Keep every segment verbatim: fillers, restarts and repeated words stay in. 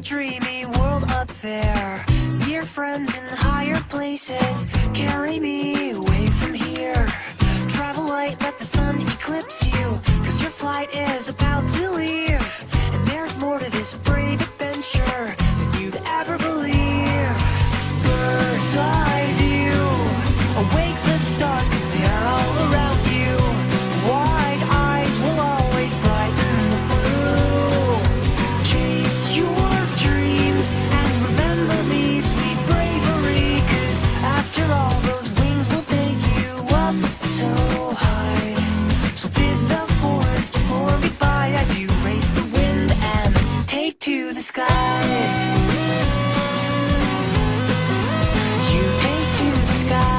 dreamy world up there. Dear friends in higher places, carry me away from here. Travel light, let the sun eclipse you, cause your flight is about to leave. And there's more to this brave adventure than you'd ever believe. Bird's eye view, awake the stars cause they're all around you. Wide eyes will always brighten the blue. Chase your dreams and remember me, sweet bravery, cause after all those wings will take you up so high. So bid the forest floor goodbye as you race the wind and take to the sky. You take to the sky.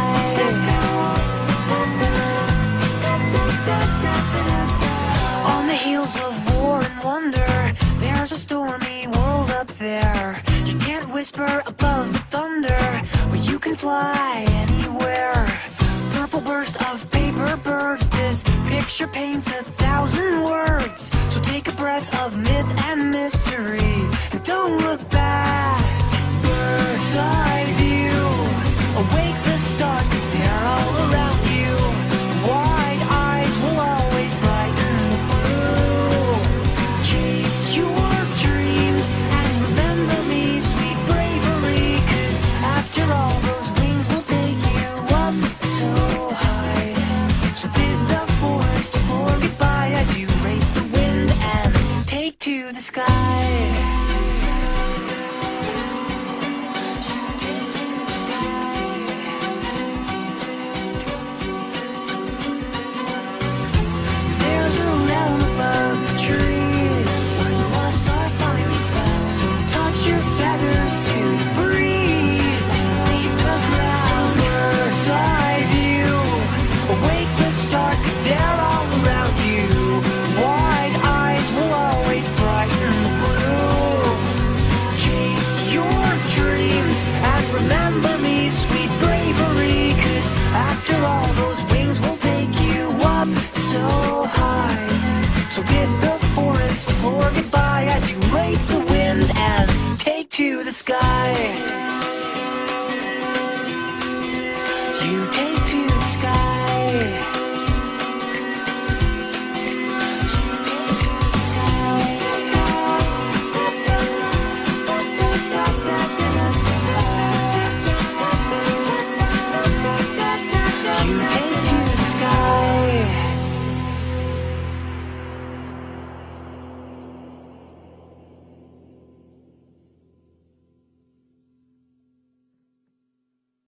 On the heels of war and wonder, there's a stormy world up there. You can't whisper above the thunder, but you can fly anywhere. Purple burst of paper birds, this picture paints a thousand words. So take a breath of myth and mystery and don't look back. Bird's eye view, awake the stars cause they're all around you. Wide eyes will always brighten the blue. Chase your dreams and remember me, sweet bravery, cause after all those wings will take you up so high. So bid the forest floor goodbye as you race the wind and take to the sky. There's a realm above the trees, lost I finally found. So touch your feathers to the breeze, leave the ground. Bird's eye view, awake the stars cause they're all around you. Wide eyes will always brighten the blue. Chase your dreams and remember me, sweet bravery, cause after all those wings will take you up so high. So bid the forest floor goodbye as you race the wind and take to the sky.